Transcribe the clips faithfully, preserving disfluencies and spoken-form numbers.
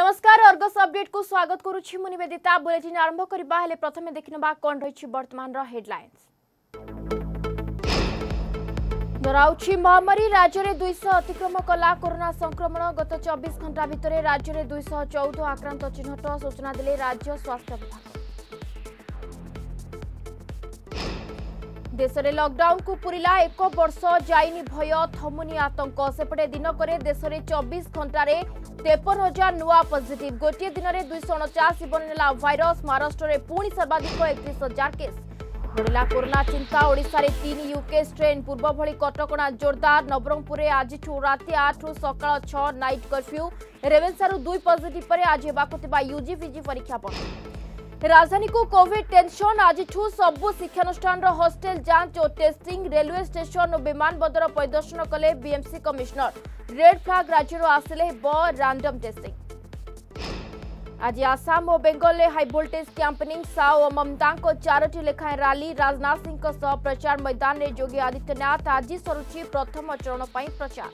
नमस्कार Argus update को स्वागत करुछि मु निवेदिता। बुलेटिन आरंभ करबा हेले प्रथमे देखिनबा कोन रहिछि वर्तमान रो हेडलाइंस। डराउछि महामारी राज्य में दुई सौ अतिक्रम कला कोरोना संक्रमण। गत चौबीस घंटा भितर राज्य में दुई सौ चौदह आक्रांत चिन्हट सूचना देले राज्य स्वास्थ्य विभाग। देश में लॉकडाउन को पूरीला एक वर्ष जाइनी भय थमुनी आतंक। सेपटे दिनक देश में चौबीस घंटे तेपन हजार नुआ पॉजिटिव। गोटे दिन में दुई सौ अणचाश जीवन नेला भाइरस। महाराष्ट्र में पुणी सर्वाधिक एकतीस हजार केस। बढ़ला कोरोना चिंता। ओडिशा रे तीन यूके स्ट्रेन। पूर्व भली कटकणा जोरदार। नवरंगपुर में आज राति आठ रु सकाळ छह नाइट कर्फ्यू। रेवेन्सारू दुई पॉजिटिव पर आज हेबाकुथिबा यूजी फिजी परीक्षा बंद। राजधानी को कोविड टेंशन। आज सबु शिक्षानुष्ठान हॉस्टेल जांच और टेस्टिंग। रेलवे स्टेशन और विमान बंदर परिदर्शन कले बीएमसी कमिश्नर। रेड फ्लैग राज्य आसिले ब रैंडम टेस्टिंग। आज आसाम और बेंगल में हाई वोल्टेज कैंपेनिंग। साओ और ममता चारोटी लेखाएं रैली। राजनाथ सिंह सह प्रचार मैदान में योगी आदित्यनाथ। आज सरुचि प्रथम चरण पर प्रचार।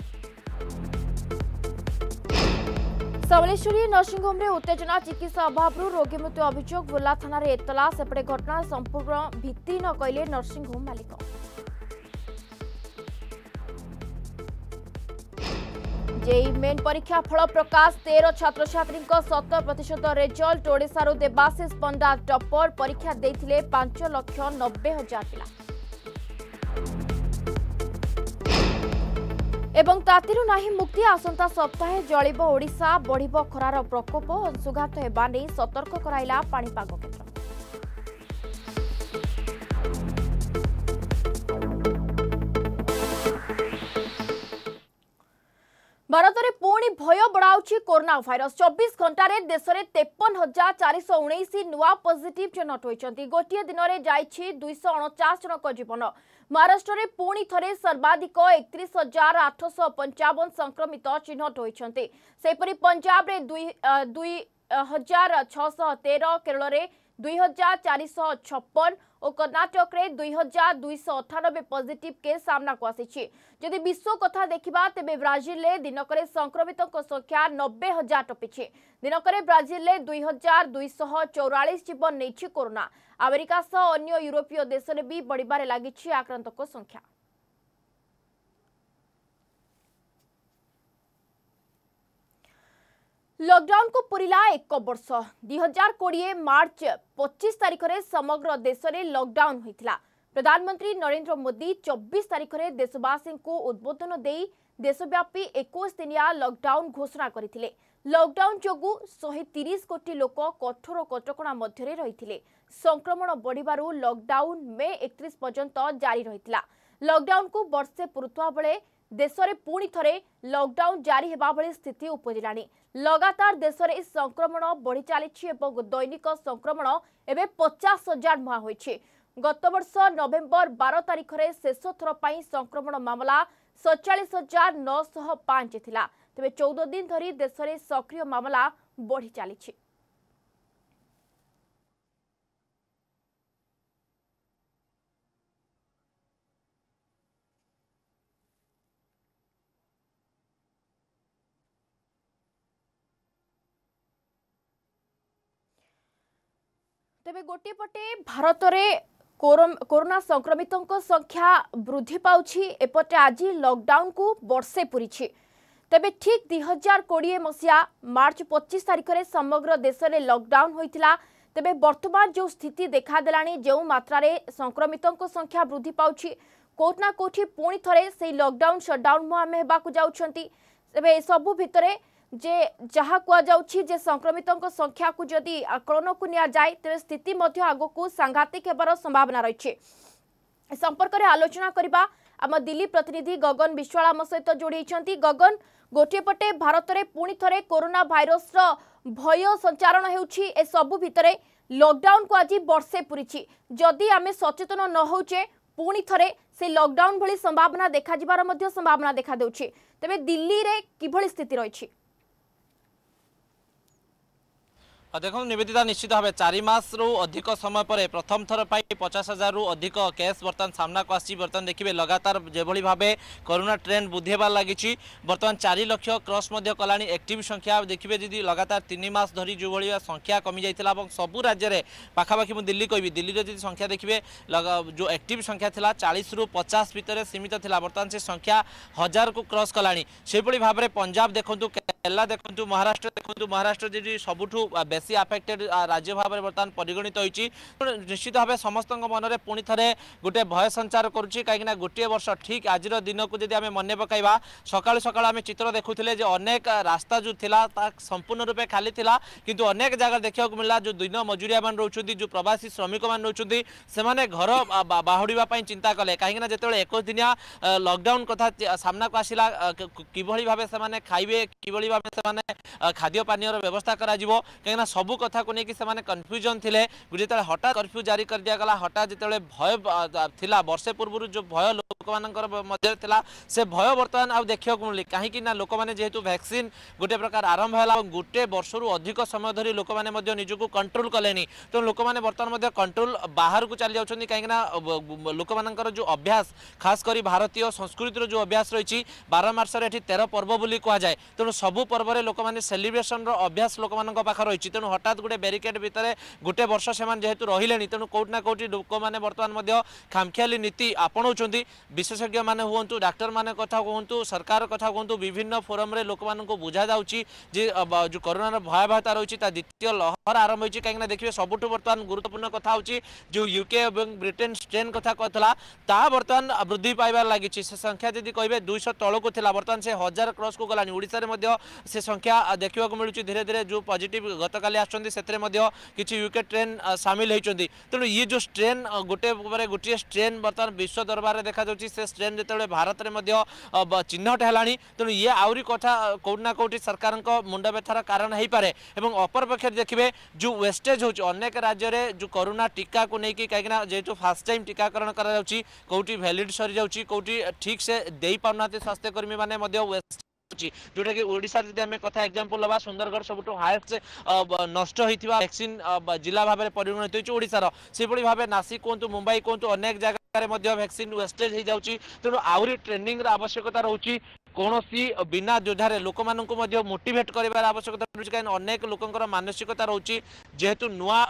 समलेश्वरी नर्सिंग होम रे उत्तेजना। चिकित्सा अभाव रोगी मृत्यु अभियोग। बुर्ला थाना रे एतला। सेपटे घटना संपूर्ण भित्ति न कहले नर्सिंग होम मालिक। जेई मेन परीक्षा फल प्रकाश। तेरह छात्र छात्री शत प्रतिशत रिजल्ट। ओडिशारू देवाशीष पंडा टॉपर। परीक्षा देथिले पांच लक्ष नब्बे हजार पिला। एवं तातीरू नाही मुक्ति। आसंता सप्ताहे जलिब ओडिशा। बढ़िब खरार प्रकोप। अंशुघात हेबा नै सतर्क कराइला पाणीपाग केन्द्र। भारत में पुणी भय बढ़ाऊँ कोरोना भाइरस। चौबीस घंटे देश में तेपन हजार चार सौ उन्नीस नुआ पॉजिटिव चिन्हट होती। गोटे दिन में जाइए दुई सौ अणचाश जन जीवन। महाराष्ट्र में पुणी थे सर्वाधिक एकतीस हजार आठ सौ पंचावन संक्रमित चिन्हट होती। सेपरी पंजाब में दुई दुई हजार छःश तेरह। केरल में दुई हजार चार सौ छप्पन और कर्नाटक में दुई हजार दुई सौ अठानबे पॉजिटिव केस सामना को आसी। जदि विश्व कथा देखा तेज ब्राजिल में दिनक संक्रमित संख्या नब्बे हजार टपी। दिनक ब्राजिल में दुई हजार दुई सौ चौरालीस जीवन नहीं कोरोना। अमेरिका सह अन्य यूरोपीय देश में भी बढ़िबारे लगी आक्रांत संख्या। लॉकडाउन को पूरीला एक वर्ष। दुई हजार कोड़े मार्च पच्चीस तारीख में समग्र देश में लॉकडाउन होता। प्रधानमंत्री नरेंद्र मोदी चौबीस तारीख में देशवासी को उद्बोधन दे देशव्यापी इक्कीस दिनिया लॉकडाउन घोषणा करथिले। लॉकडाउन जोगु एक सौ तीस कोटी लोक कठोर कटकणा मध्य रही। संक्रमण बढ़िबारु लॉकडाउन में एकतीस पर्यंत जारी रहितला। लॉकडाउन को वर्षे पुरुत्वा बेले देश में पुणी थे लॉकडाउन जारी हेबा भली स्थिति उपजिलानी। लगातार देश में संक्रमण बढ़ी चली। दैनिक संक्रमण एवं पचास हजार मुहा होइछि। गत वर्ष नवेम्बर बारह तारीख में शेष थर पर संक्रमण मामला सैंतालीस हजार नौश पांच थिला। तेबे चौदह दिन धरी देश में सक्रिय मामला बढ़ी चली। तेबे गोटे पटे भारत में कोरोना संक्रमितों संख्या वृद्धि पाउछि। एपटे आज लॉकडाउन को वर्षे पूरी। तेबे ठीक दुई हजार कोड़े मसीहा मार्च पच्चीस तारीख में समग्र देश में लॉकडाउन होता। तेबे वर्तमान जो स्थिति देखा देलानी, जो मात्रा रे संक्रमितों संख्या वृद्धि पाउछि, कोठना कोठी पुणी थे से लॉकडाउन शटडाउन मुहामे हेबाकु जाउछंती। तेबे सबु भितरे जे जहा कुआ जाउछि जे संक्रमितों संख्या को जदि आकलन को निया जाए तेरे स्थिति मध्य आगो सांघातिक हेबार संभावना रही। संपर्क में आलोचना करबा आम दिल्ली प्रतिनिधि गगन विश्वाल आम सहित जोड़ी। गगन, गोटे पटे भारत में पुणी थे कोरोना भाइरस भय संचारण होउछि। ए सबु भितरे लॉकडाउन को आज वर्षे पूरी। जदि आमे सचेतन न होउचे पुणी थे से लॉकडाउन भली संभावना देखा जिबार मध्य संभावना देखा देउछि। तबे दिल्ली रे किभली स्थिति रही? देखो निवेदिता निश्चित भाव चार मास रु अधिक समय पर प्रथम थर पर पचास हजार रु अधिक केस बर्तमान सामना को आसी बर्तमान देखिए लगातार जो भाव कोरोना ट्रेंड वृद्धि होबार लगी बर्तमान चार लक्ष क्रॉस कला एक्टिव संख्या देखिए जी लगातार तीन मास धरी जो भाई संख्या कमी जाता सबू राज्य में पाखापाखि मुझे दिल्ली कहबी दिल्ली जो संख्या देखिए जो एक्टिव संख्या था चालीस रु पचास भितर सीमित था बर्तमान से संख्या हजार को क्रॉस कला से भाव में पंजाब देखु केरला देखु महाराष्ट्र देखु महाराष्ट्र जी सबुठू बेसी अफेक्टेड राज्य भाव में बर्तमान परिगणित होती निश्चित भाव समस्त मन में पुणी थे गोटे भय संचार करुच्ची कहीं गोटे वर्ष ठीक आज दिन को जब आम मन पकड़ा सका सका आम चित्र देखुले अनेक रास्ता जो थिला संपूर्ण रूपे खाली थिला किंतु अनेक जगह देखा मिला जो दिन मजुरिया मान रोचुंदी जो प्रवासी श्रमिक मान रोचुंदी से घर बाहुड़ा चिंता कले कहीं जो एक दिनिया लॉकडाउन कथा सामना को आसला किभली भाव से खाइबे किभली भाव से खाद्य पानीय व्यवस्था करा जिवो कहीं सबू कथा को लेकिन कन्फ्यूजन थे जो हठात कर्फ्यू जारी कर दिगला हठात जो भय थिला वर्षे पूर्व जो भय लोक मध्य थिला से भय बर्तमान आउ देखा मिली कहीं लोक मैंने जेहेतु वैक्सीन गोटे प्रकार आरंभ है गोटे वर्ष रु अधिक समय धरी लोक मैंने निजक कंट्रोल कले तो लोक मैंने बर्तमान कंट्रोल बाहर को चली जाऊँगी कहीं लोक मान जो अभ्यास खास कर भारतीय संस्कृतिर जो अभ्यास रही बार मार्चर तेरह पर्व बोली कहुए तेणु सबू पर्व लोक मैंने सेलिब्रेशन अभ्यास लोक मान पाखे रही तेणु हठात गोटे बैरिकेड भितर गोटे वर्ष से जेहेतु रही तेणु कौटि ना कौटि लोक मैंने बर्तमान खामखियाली नीति आपणाऊँ विशेषज्ञ मैंने हूँ डाक्टर मान कथा कहतु सरकार कथा कहतु विभिन्न फोरम रे लोक मान बुझा जाऊँगी जो कोरोना भयावहता रही द्वितीय लहर आरंभ होती कहीं देखिए सबुठ बर्तमान गुरुत्वपूर्ण कथा होची जो यूके और ब्रिटेन स्ट्रेन कथा कहला ता बर्तमान वृद्धि पाइबार लगी से संख्या जदि कहे दुईश तौक था बर्तमान से हजार क्रॉस को गलानी ओडिशा रे से संख्या देखा मिलूँ धीरे धीरे जो पॉजिटिव गतकाली आसि यूके ट्रेन सामिल होती तेणु ये जो स्ट्रेन गोटे गोटे स्ट्रेन बर्तमान विश्व दरबार में देखा से स्ट्रेन जो भारत में चिन्हट है तेणु ये आहरी कथा कौटि ना कौटि सरकार मुंड व्यथार कारण हो पारे और अपर पक्ष देखिए जो वेस्टेज हो अनेक राज्य में जो कोरोना टीका को लेकिन कहीं जेहेतु फास्ट टाइम टीकाकरण करोटी भैलिड सरी जाऊँगी कौटी ठीक से दे पाना स्वास्थ्यकर्मी मैंने वेस्ट जोटा कि ओडिशा जब आम कथा एग्जांपल लबा सुंदरगढ़ सबुठ हाएस्ट नष्ट होता वैक्सीन जिला भाव में परिगणित होती ओडिशार से भाव नासिक कहतु मुंबई कहतु अनेक जगह वैक्सीन वेस्टेज हो जाऊँगी तेणु आहरी ट्रेनिंग आवश्यकता रोची कौन बिना जोधारे लोक मानक मोटिवेट कर आवश्यकता रही कहीं अनेक लोकर मानसिकता रोची जेहेतु नुआ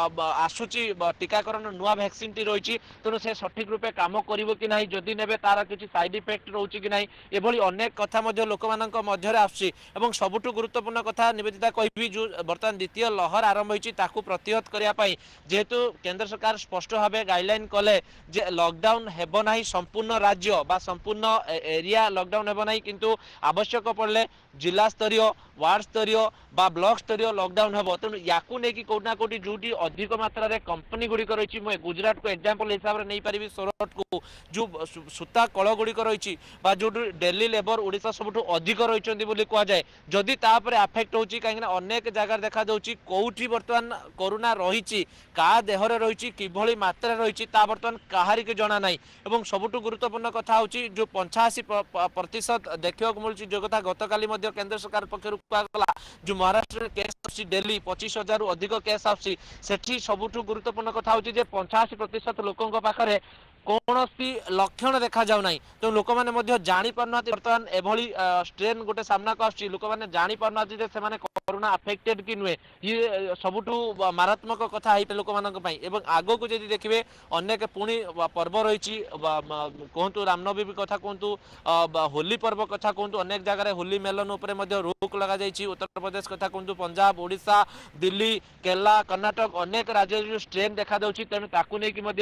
आसूची टीकाकरण नुआ वैक्सीन टी रही तेणु से सठिक रूपे काम करिवो कि नहीं जदि नेबे तार किसी साइड इफेक्ट रोची कि नहीं एभली अनेक कथा लोक मध्य आसूची एवं सबुठु गुरुत्वपूर्ण कथा निवेदिता कहबी जो बर्तमान द्वितीय लहर आरंभ होती प्रतिहत करने जेहेतु केंद्र सरकार स्पष्ट भाव गाइडलाइन कले जे लॉकडाउन हेबो नाही संपूर्ण राज्य बा संपूर्ण एरिया लॉकडाउन हेबो नाही किंतु आवश्यक पड़े जिला स्तरीय वार्ड स्तरीय बा ब्लॉक स्तरीय लॉकडाउन हेबो तेणु याकू नेकी कोना कोटी जोटी अधिक मात्रा रे कंपनी गुडी रही मैं गुजरात को एग्जांपल हिसाब रे नहीं पारिबी सोरठ को जो सूता कल गुडी रही बा जो दिल्ली लेबर ओडिशा सबुठु अधिक रही बोली कह जाए जदि तापर अफेक्ट होची कहीं अनेक जगह देखा जाउची कोठी बर्तमान कोरोना रही का देहरे रही किभली मात्रा रही बर्तमान कहारी के जना नहीं एवं सबुठु गुरुत्वपूर्ण कथा होची जो पंचाशी प्रतिशत देखा मिलूँ जो कथा गतकाली केंद्र सरकार पक्षर कहला जो महाराष्ट्र में केस आसी डेली पच्चीस हजार अधिक केस आसी सेठी सबुठु गुरुत्वपूर्ण कथा होची जे पंचाशी प्रतिशत लोकों पाखरे कौन लक्षण देखा जाऊ ना तो लोक मैंने जानी पारना बर्तमान एभली स्ट्रेन गोटे सामना को आसुची लोक मैंने जानी पारना से कोरोना अफेक्टेड कि नुहे ये सबुठु मारात्मक कथा है लोक मानक आग को जब देखिए अनेक पुणी पर्व रही कहतु रामनवमी कथा कहतु होली पर्व कथा कहतु अनेक जगह होली मेलन उपर रोक लगा जाइए उत्तर प्रदेश कथा कहतु पंजाब ओडिशा दिल्ली केरला कर्नाटक अनेक राज्य जो स्ट्रेन देखा तेणु ताकू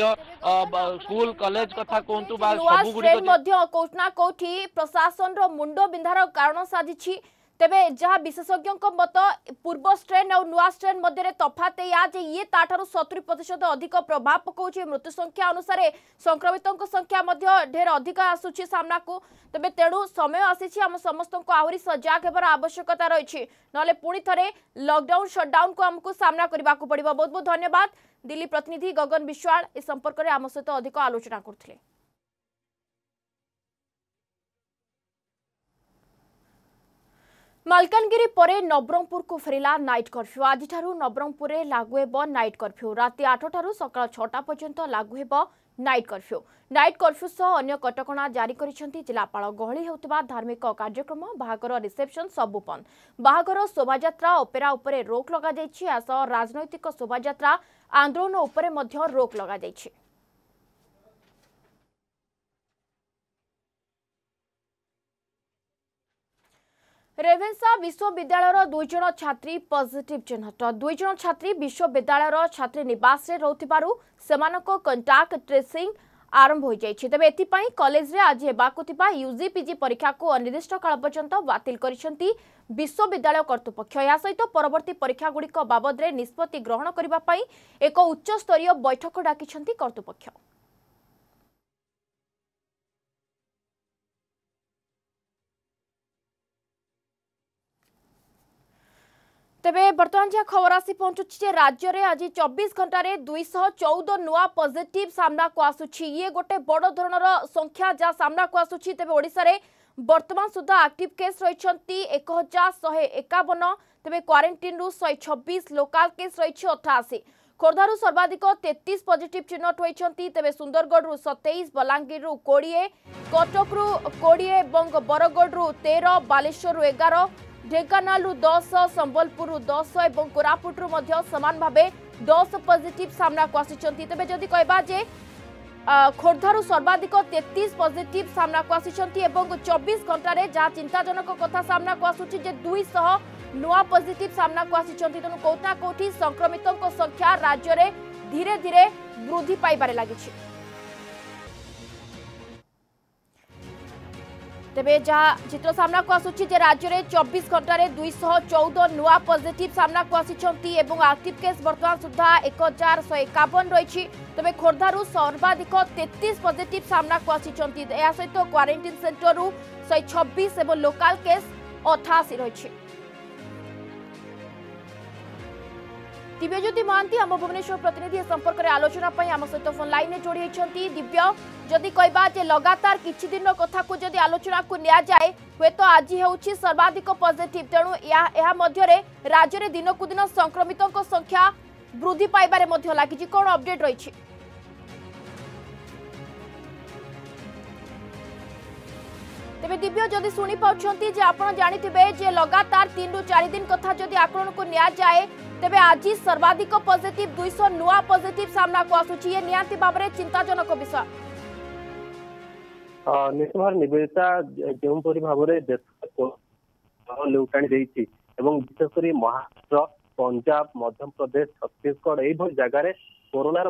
नहीं स्कूल कॉलेज कथा कहतु बा सब गुडी कोठना कोठी प्रशासन रो मुंडो बिंधार कारण साजिछि तेबे जहाँ विशेषज्ञों मत पूर्व स्ट्रेन और नुआ स्ट्रेन मध्य तफात या जे ये ताठारु सत्तरी प्रतिशत अधिक प्रभाव पकाउछि मृत्यु संख्या अनुसार संक्रमितों संख्या मध्य ढेर अधिक आसुछि सामना को तेबे तेणु समय आसीछि हम समस्त को आहरी सजग हेबार आवश्यकता रही नले पुणी थरे लॉकडाउन शटडाउन को हमको सामना करबा को पड़िबो। बहुत बहुत धन्यवाद दिल्ली प्रतिनिधि गगन विश्वाल इस संपर्क में आम सहित अधिक आलोचना करथिले। मालकानगिरी परे नवरंगपुर को फेरिला नाइट कर्फ्यू आज नवरंगपुर में लागू हेब नाइट कर्फ्यू राति आठटार सकाळ छटा पर्यंत लागू हेब नाइट कर्फ्यू नाइट कर्फ्यू सह अन्य कटकणा जारी करिसेंती जिलापाल गहली होउतबा धार्मिक कार्यक्रम बाहागर रिसेप्शन सबु बंद बाहागर शोभायात्रा ओपेरा उपरे रोक लगा जायछि आसह राजनैतिक शोभायात्रा आंदोलन उपरे मध्य रोक लगा जायछि। रेवेन्सा विश्वविद्यालय दुई जन छात्री पॉजिटिव चिन्हट दुई जन छात्री विश्वविद्यालय छात्री निवास रे रहउथिबारु सेमानक कंटाक्ट ट्रेसिंग आरंभ हो जाइछि। तबे एथिपाई कॉलेज रे आज हेबाकु थिबा यूजी पीजी परीक्षा को अनिर्दिष्ट काल पर्यंत बातिल करिसेंती विश्वविद्यालय कर्तृपक्ष। या सहित परवर्ती परीक्षा गुड़िक बाबद रे निष्पत्ति ग्रहण करिबा पई एक उच्च स्तरीय बैठक डाकिसेंती कर्तृपक्ष। तेबे बर्तमान जहाँ खबर आसी पहुंचुछि राज्य में आज चौबीस घंटे दुईश चौदह नुआ पॉजिटिव सामना को आसुछि। ये गोटे बड़ धरणर संख्या जहाँ सामना को आसुछि। तेबे ओडिशा रे वर्तमान सुधा एक्टिव केस रही एक हजार शहे एकावन तेबे क्वारंटाइन रु शहे छब्बीस लोकाल केस रही अठाशी खोर्धारू सर्वाधिक तैंतीस पॉजिटिव चिन्हट होती। तेबे सुंदरगढ़ रु सतैश बलांगीर रु कोड़े कटक रु कोड़े बरगढ़ रु तेरह बालेश्वर रु एगार ढेंकानाल रु दस संबलपुर रु दस और कोरापुट रु मध्य समान भावे दस पॉजिटिव सामना को आसिछंती। तेबे जदि कहबा जे खोर्धारू सर्वाधिक तैंतीस पॉजिटिव सामना को आसिछंती एवं चौबीस घंटे जहाँ चिंताजनक कथा सामना को आसुछि जे दुईश नुआ पॉजिटिव सामना को आसिछंती। तेणु कोठा कोठी संक्रमितों संख्या राज्य में धीरे धीरे वृद्धि पाइबारे लागिछि। तेबे जहाँ चित्र सामना को आसुछि जे राज्य में चौबीस घंटे दुईश चौदह नुआ पॉजिटिव सामना को आसिछंती एवं एक्टिव केस वर्तमान सुधा एक हजार शहे एकावन रही। तेबे खोर्धारू सर्वाधिक तैंतीस पॉजिटिव सामना को आसिछंती। या सहित क्वारंटाइन सेंटर रु शहे छब्बीस एवं लोकाल केस अठाशी रही। दिव्यज्योति महांती आम भुवनेश्वर प्रतिनिधि संपर्क में आलोचना आम सहित फोन लाइन में जोड़ी होती। दिव्य जदि कहबा जे लगातार किछि दिन कथा को जदि आलोचना को निया जाए हुए तो आज होउछि सर्वाधिक पॉजिटिव तेणु या मध्य राज्य में दिन को दिन संक्रमितों संख्या वृद्धि पाइबारे मध्य लागिछि कोन अपडेट रही। तेबे दिव्य जदि शुणी पाउछंती जे आपण जानिथिबे जे लगातार तीन रु चार दिन कथा जदि आकलन को निया जाए तेबे आज सर्वाधिक पॉजिटिव दुईश नुआ पॉजिटिव सामना को आसुछि। ये नियांति भाबरे चिंताजनक विषय निश्चित भाव निवेदिता जो भाव में लेउटाणी देइछि एवं विशेषकर महाराष्ट्र पंजाब मध्य प्रदेश छत्तीसगढ़ यही जगार कोरोनार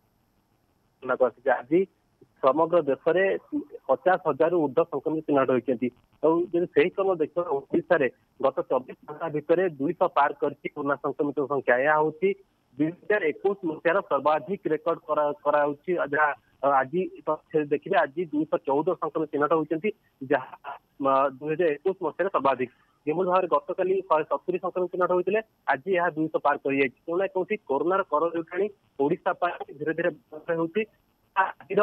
आज समग्र देश में पचास हजार ऊर्ध्व संक्रमित चिन्हट होती। क्रम देखा ओडिशा गत चौबीस घंटा भितर दुईश पार कर कोरोना संक्रमित संख्या यह हूँ दुई हजार एक मसीहार सर्वाधिक रेकर्ड जहाँ आज देखिए आज दुईश चौदह संक्रमित चिन्हट होती जहाँ दुई हजार एक मसीहार सर्वाधिक जो भाव में गत काली शहे सतुरी संक्रमित चिन्हट होते आज यह दुईश पार कर कौन कौन कोरोनार कर लेउटाणी ओडिशा धीरे धीरे होती आज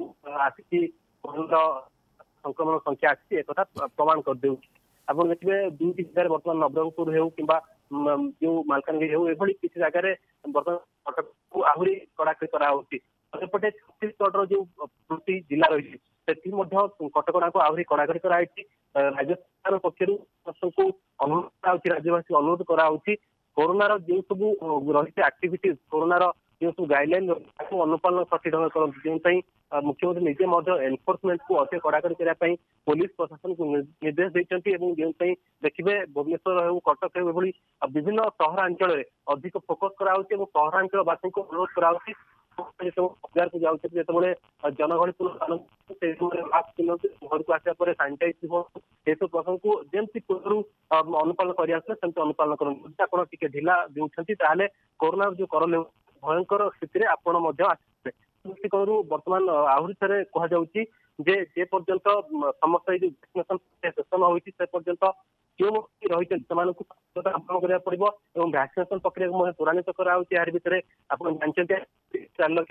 संक्रमण संख्या आसी एक प्रमाण कर दे आप देखिए दुईटी जगह बर्तमान नवरंगपुर हो कि जो मालकानगिरी हो एभली किसी जगह बर्तमान कटक को आहरी कड़ाकड़ी करापटे छत्तीसगढ़ जो प्रति जिला रही से कटकणा को आहरी कड़ाकड़ी कराई राज्य सरकार पक्ष अनुरोध राज्यवासी अनुरोध कराई कोरोनार जो सब रही एक्टिविटी कोरोनार जो सब गाइडलाइन अनुपालन सठिक ढंग करते मुख्यमंत्री निजे एनफोर्समेंट को अधिक कड़ाकड़ी करने पुलिस प्रशासन को निर्देश देते जो देखिए भुवनेश्वर हो कटक हो विभिन्न सहरांचल अधिक फोकस कराऊँच सहरांचलवासी को अनुरोध कराऊँच बजार को जाऊँ जो जनगहलीपूर्ण घर को आसापर सानिटाइज ये सब प्रसंग को जमी पूर्व अनुपालन कर अनुपालन कर ढिला देते कोरोना जो कर भयंकर स्थिति आप करू बर्तमान आहरी थे कहुच्छी जे जे पर्यंत समस्त जो वैक्सीनेशन सेसन होती से पर्यंत जो रही आरंभ करा पड़ो और वैक्सीनेशन प्रक्रिया को त्वरान्वित कराऊँ यार भितर आप जानते चार लक्ष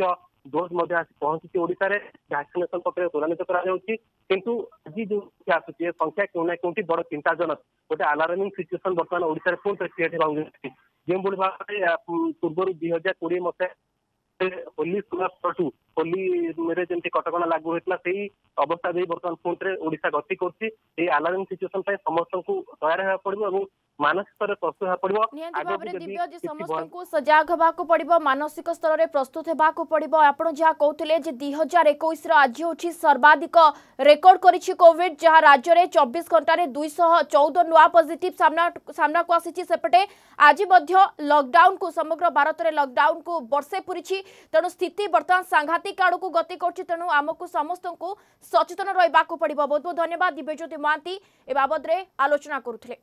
डोज मध्य आसी पहुंची ओडिशा रे वैक्सीनेशन प्रक्रिया त्वरान्वित करा जाउची किंतु आज जो आसुची संख्या क्यों ना क्योंकि बड़ चिंताजनक गोटे अलार्मिंग सिचुएशन वर्तमान ओडिशा रे पुणी क्रिएट होगा जो भाव पूर्व दुई हजार कोड़े मसीहा होली सुरु होली मेरे जमी कटक लागू होता से अवस्था दे बर्तमान पुणी ओडिशा गति कर अलार्मिंग सिचुएशन समस्त को तैयार होगा पड़ो मानसिक स्तर प्रस्तुत होगा पड़ो दिव्य समस्त को सजग होगा पड़ो मानसिक स्तर में प्रस्तुत होगा पड़ो आपड़ जहाँ कहते दुई हजार एक आज हूँ सर्वाधिक रेकर्ड करिछि कोविड जहाँ राज्य में चौबीस घंटे दुईश चौदह नुआ पॉजिटिव सामना सामना को आसी सेपटे आज लॉकडाउन को समग्र भारत में लॉकडाउन को वर्षे पूरी तेणु स्थिति बर्तमान सांघातिक आड़ को गति कर तेणु आमको समस्त को सचेतन रहा पड़ो। बहुत बहुत धन्यवाद दिव्यज्योति महांती ए बाबद रे आलोचना करुथिले।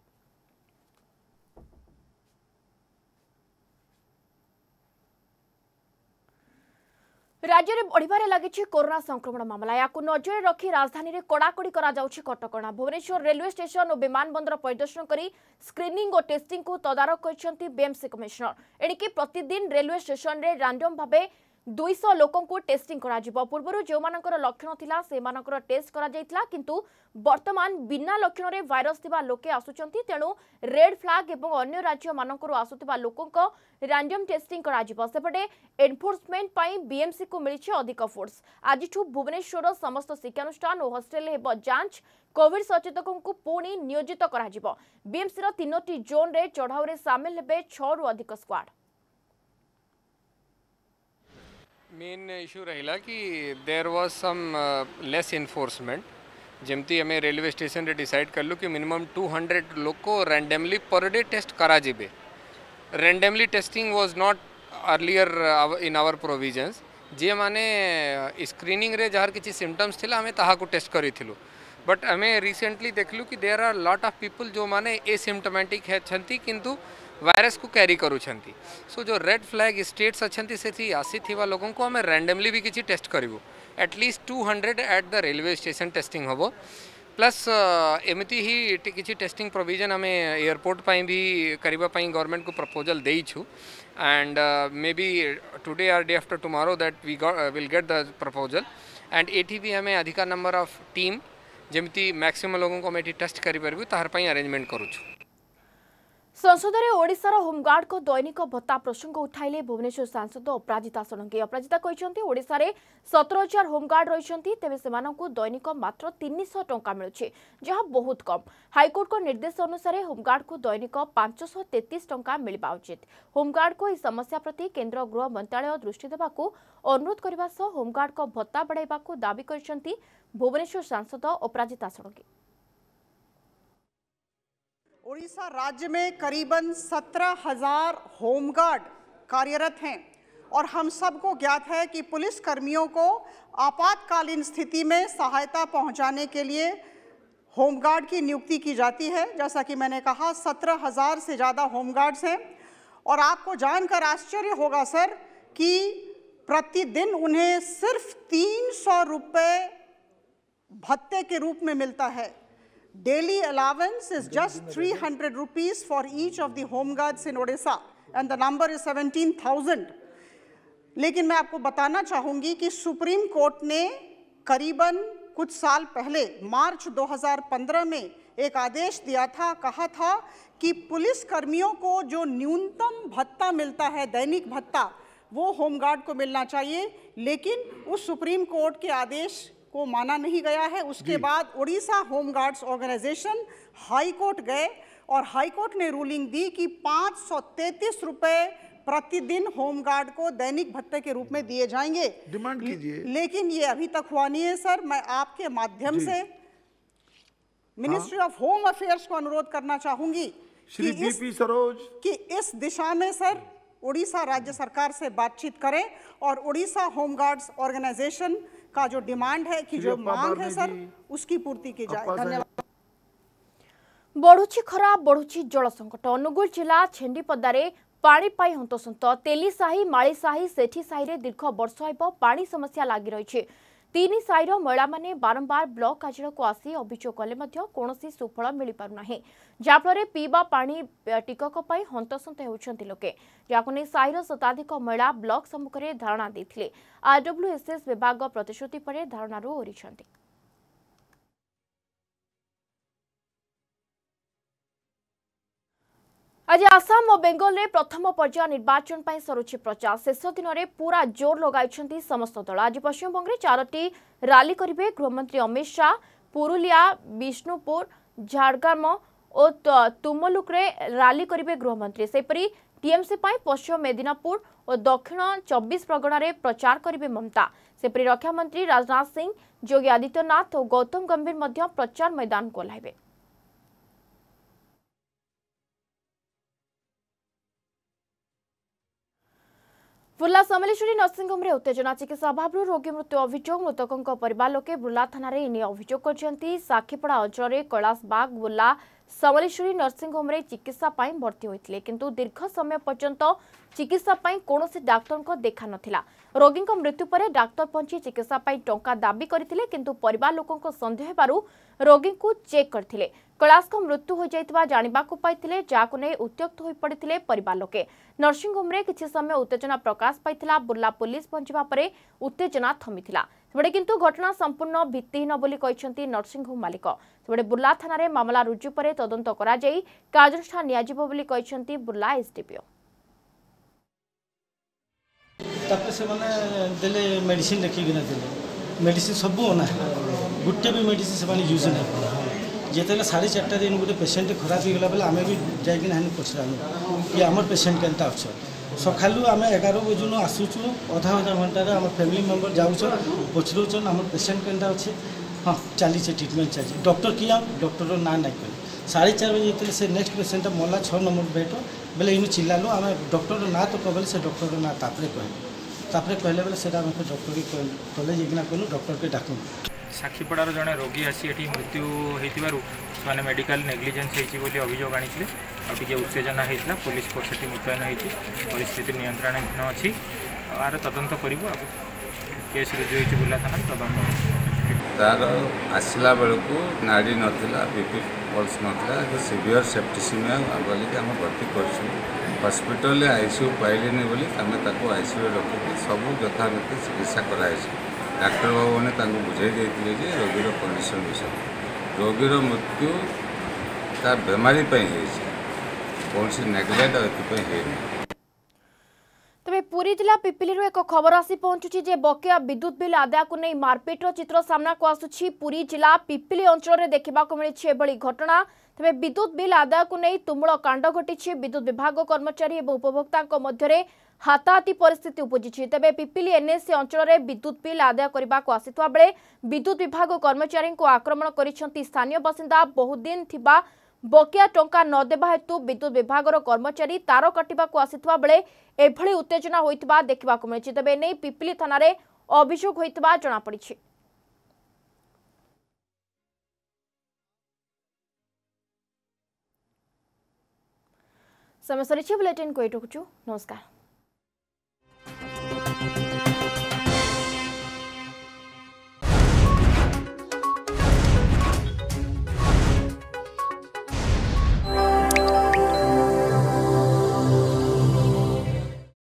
राज्य में बढ़िबारे लगी कोरोना संक्रमण मामला या नजर रखी राजधानी में कड़ाकड़ी कटकणा भुवनेश्वर रेलवे स्टेशन और विमान बंदर परिदर्शन कर स्क्रीनिंग और टेस्टिंग को तदारख कर बीएमसी कमिशनर एणिकी प्रतिदिन रेलवे स्टेशन में रैंडम भावे दुईश लोकों को टेस्टिंग करा पूर्व जो लक्षण थिला से टेस्ट करा जाइतला किंतु वर्तमान बिना लक्षण रे वायरस थिबा लोके आसुचंती तेणु रेड फ्लैग एवं अन्य राज्य मानकरू आसुथिबा लोकों को रैंडम टेस्टिंग करा जिवो सेपटे एनफोर्समेंट पाई बीएमसी को मिली अधिक फोर्स आज भुवनेश्वर समस्त शिक्षानुष्ठान और हॉस्टेल हेब जांच कोविड सचेतकों को पुणी नियोजित करा जिवो बीएमसी रो तीनोटी जोन रे चढ़ाऊ रे शामिल हेबे छह रु अधिक स्क्वाड। मेन इश्यू रहा कि there was some less enforcement जमती हमें रेलवे स्टेशन रे डिसाइड कर लु कि मिनिमम टू हंड्रेड लोग को रैंडमली पर डे टेस्ट करा जिबे। Randomly testing was not earlier in our provisions जे माने स्क्रीनिंग रे जहाँ किसी सिम्पटम्स थिला हमें ताहा को टेस्ट करिथिलु बट हमें रिसेंटली देखलु कि there are lot of people जो माने एसिम्पटोमेटिक है छंती किंतु वायरस को कैरी करूछंती सो जो रेड फ्लैग स्टेट्स अच्छी से आसी थिवा लोगों को हमें रैंडमली भी किसी टेस्ट करूँ at least two hundred at the railway station testing हम प्लस एमती ही किसी टेस्टिंग प्रोविजन हमें एयरपोर्ट पाई भी करने गवर्नमेंट को प्रपोजल देइछु and may be today or day after tomorrow that we will get the proposal and एटी भी हमें अधिका नंबर ऑफ टीम जमती मैक्सिमम लोगों को हमें टेस्ट करें तार पाई अरेंजमेंट करूछु। संसद में ओडिशार होमगार्ड को दैनिक भत्ता प्रसंग उठाइले भुवनेश्वर सांसद अपराजिता षडंगी। अपराजिता कहते ओडिशा रे सतर हजार होमगार्ड रही तेज से दैनिक मात्र तीन सौ टंका मिलुछि जहाँ बहुत कम। हाईकोर्ट को निर्देश अनुसार होमगार्ड को दैनिक पांच सौ तेतीस टंका मिलवा उचित। होमगार्ड को इस समस्या प्रति केंद्र गृह मंत्रालय दृष्टि देवाकू अनुरोध करने सह होमगार्ड को भत्ता बढ़ाइबाकू दाबी करछंती भुवनेश्वर सांसद अपराजिता षडंगी। उड़ीसा राज्य में करीबन सत्रह हजार होमगार्ड कार्यरत हैं और हम सबको ज्ञात है कि पुलिस कर्मियों को आपातकालीन स्थिति में सहायता पहुंचाने के लिए होमगार्ड की नियुक्ति की जाती है। जैसा कि मैंने कहा सत्रह हजार से ज़्यादा होमगार्ड्स हैं और आपको जानकर आश्चर्य होगा सर कि प्रतिदिन उन्हें सिर्फ तीन सौ रुपये भत्ते के रूप में मिलता है। Daily allowance is just three hundred rupees for each of the home guards in Odisha and the number is seventeen thousand. लेकिन मैं आपको बताना चाहूँगी कि सुप्रीम कोर्ट ने करीबन कुछ साल पहले मार्च दो हज़ार पंद्रह में एक आदेश दिया था, कहा था कि पुलिस कर्मियों को जो न्यूनतम भत्ता मिलता है दैनिक भत्ता वो होमगार्ड को मिलना चाहिए, लेकिन उस सुप्रीम कोर्ट के आदेश को माना नहीं गया है। उसके बाद Orissa home guards organisation high court गए और हाई कोर्ट ने रूलिंग दी कि पाँच सौ तैंतीस रुपये प्रतिदिन होम गार्ड को दैनिक भत्ते के रूप में दिए जाएंगे। डिमांड कीजिए। लेकिन ये अभी तक हुआ नहीं है सर। मैं आपके माध्यम से मिनिस्ट्री ऑफ होम अफेयर्स को अनुरोध करना चाहूंगी श्री बीपी सरोज कि इस दिशा में सर उड़ीसा राज्य सरकार से बातचीत करें और उड़ीसा होम गार्ड्स ऑर्गेनाइजेशन का जो डिमांड है कि जो मांग है सर उसकी पूर्ति की जाए। धन्यवाद। बढ़ुची खरा बढ़ुची जल संकट। अनुगुल जिला छेंडीपदारे पानी पाई हंतसंत तेलीसाही मालीसाही सेठी साही रे दीर्घ वर्ष हेब पानी समस्या लागी रही। तीन साईर महिला माने बारंबार ब्लॉक कार्यालय को आसी अभियोग कले मध्य कौनसी सुफल मिल पारु नाही जाफଳରେ पीवा पानी टिकक पई हंतसंत हेउछंती लोके याको नै साईर शताधिक महिला ब्लॉक सम्मुख रे धारणा देथिले आरडब्ल्यूएसएस विभाग प्रतिश्रुति परे धारणारू ओरिछंती। आज आसाम और बेंगल में प्रथम पर्याय निर्वाचन पर सरुछि प्रचार शेष दिन में पूरा जोर लगाई समस्त दल। आज पश्चिमबंग में चारोटी रैली करेंगे गृहमंत्री अमित शाह पुरुलिया विष्णुपुर झारग्राम और तुमलुक रे रैली करेंगे गृहमंत्री सेपरी टीएमसी पश्चिम मेदिनीपुर और दक्षिण चौबीस परगना रे प्रचार करेंगे ममता सेपरी रक्षा मंत्री राजनाथ सिंह योगी आदित्यनाथ और गौतम गंभीर मध्य प्रचार मैदान को ओह्लाइबे। बुर्ला समलेश्वरी नर्सिंग होम रे उत्तेजना चिकित्सा अभाव रोगी मृत्यु अभियोग मृतकों परिवार लोके बुर्ला थाना रे इने अभियोग करछंती। साखीपड़ा अंचल रे कैलाशबाग बुर्ला समलेश्वरी नर्सिंग होम रे चिकित्सा पाई भर्ती होइथिले किंतु दीर्घ समय पर्यंत चिकित्सा पाई कोनोसी डाक्टर को देखा नथिला। रोगी मृत्यु पर डाक्तर पहुंची चिकित्सा पाई टंका दाबी करथिले किंतु परिवार लोकों को संदेह हेबारु रोगी को चेक करथिले। कैलाश को मृत्यु हो जाइतबा जानिबाकु पाइथिले जाको नै उत्त्यक्त होई पड़िथिले परिवार लोके। नर्सिंग होम रे किछि समय उत्तेजना प्रकाश पाइथिला बुर्ला पुलिस पहुंचबा परे उत्तेजना थमिथिला सेबडे किंतु घटना संपूर्ण भित्तिहीन बोली कहिसंती नर्सिंग होम मालिक। सेबडे बुर्ला थाना रे मामला रुजु परे तदंत करा जाई कार्यानुष्ठान नियाजिबो बोली कहिसंती बुर्ला एसडीपीओ। तापर से माने देले मेडिसिन लेखि गिना देले मेडिसिन सब ओना गुटे भी मेडिसिन से माने यूज नै जेतेले साढ़े चारटा दिन गोटे पेसेंट खराब हो गला बेले आमे भी जाइकिना हानि पछरानु कि हमर पेसेंट केनता अछ सखालु आमे एगारह बजे आसुचु आधा आधा घंटा रे हमर फैमिली मेंबर जाउछ पछरुचन हमर पेसेंट केनता अछि हां चली से ट्रीटमेंट चली डॉक्टर किया डॉक्टर ना नै कहि साढ़े चार बजे जेतेले से नेक्स्ट पेसेंट मला छह नंबर बेड बेले इनु चिल्लालो आमे डॉक्टर ना तो कहबे से डॉक्टर ना तापरे कहले तापरे कहले बेले सेटा हम डॉक्टर के कहले जेकिना कहनु डॉक्टर के डाकु साखीपड़ार जड़े रोगी आसी एटी मृत्यु होइतिबारु माने मेडिकल नेग्लिजेंस हेची बोली अभियोग आनिथिले आ टिके उत्तेजना हेतला पुलिस फोर्स एटी मुतयन हेची परिस्थिति नियंत्रण न अछि आर तदंत करिवो आ केस रुजु हेची बुला थाना तदंत तार आसला बेलू नाड़ी नथिला बीपी पल्स नथिला सीवियर सेप्टिसिमिया बोली हम भर्ती करछु हॉस्पिटल आईसीयू पाइलेनी बोली आमे ताको आईसीयू रखि सब यथारीति चिकित्सा कराइछि। डाक्टर बाबू ने तांको बुझाई देथिले जे रोगीर कंडीशन विषय रोगीर मृत्यु ता बेमारी पई हेछि कौन सी नेग्लेक्ट एथि हेनि। तबे पुरी जिला पिपिली एक खबर आसी पहुंचुची जे बकेया विद्युत बिल आदाय को नहीं मारपीटर चित्र सामना को आसुची। पुरी जिला पिपिली अंचल रे देखिबा को मिली एभली घटना तबे विद्युत बिल आदाय को नहीं तुमुल कांड घटी विद्युत विभाग कर्मचारी और उपभोक्ता मध्य हाथाहाती परिस्थिति उपजी। तबे पिपिली एनएससी अंचल रे विद्युत बिल आदाय करने को आसिथवा बेले विद्युत विभाग कर्मचारी को आक्रमण करिसेंती स्थानीय बासिंदा। बहुत दिन थिबा बकेया टंका न देबा हेतु विद्युत विभाग कर्मचारी तार काटिबा को आसिथवा बेले एभली उत्तेजना होइतबा देखिबा को मिलछि। तबे नै पिपिली थाना रे अभियोग होइतबा जणा पड़िछि। समय सरिछि बुलेटिन को एटुकुछु नमस्कार।